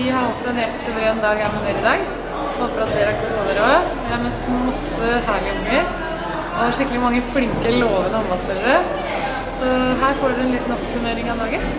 Vi har hatt en helt suveren dag her med dere i dag. Håper at dere har koset dere også. Vi har møtt masse herlige unger og skikkelig mange flinke, lovende håndballspillere. Så her får dere en liten oppsummering av dagen.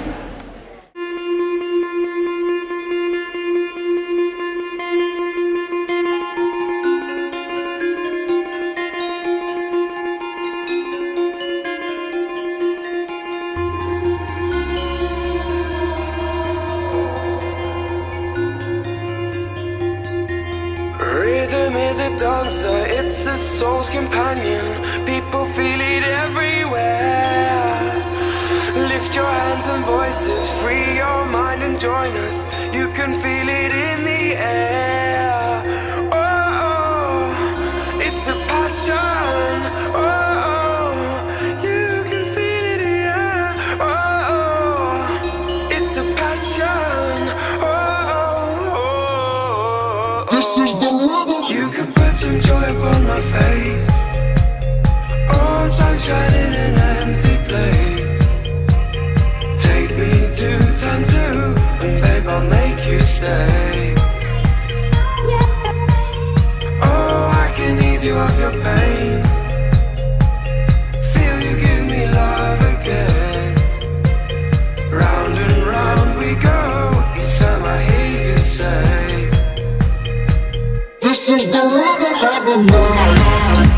Rhythm is a dancer, it's a soul's companion. People feel it everywhere. Lift your hands and voices, free your mind and join us. You can feel it in the air. Oh, it's a passion. Oh, you can feel it, yeah. Oh, it's a passion. Oh, this is the rhythm. You can put some joy upon my face. Oh, sunshine in an empty place. Take me to turn two, and babe, I'll make you stay. Oh, I can ease you of your pain. Feel you give me love again. Round and round we go, each time I hear you say, this is the rhythm of the night.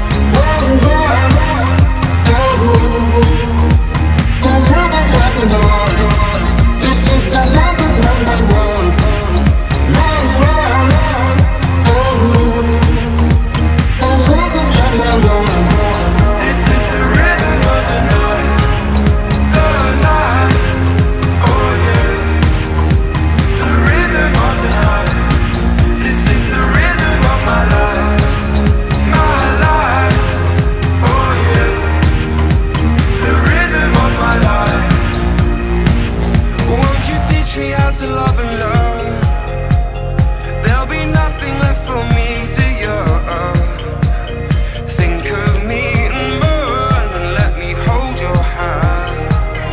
to love and learn. There'll be nothing left for me to yearn. Think of me and burn, and let me hold your hand.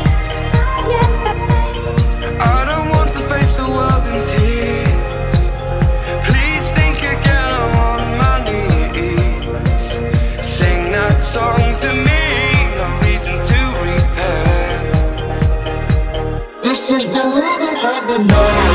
I don't want to face the world in tears. Please think again, I'm on my knees. Sing that song to me, no reason to repent. This is the rhythm of the night.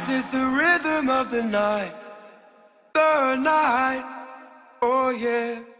Of the night, oh yeah.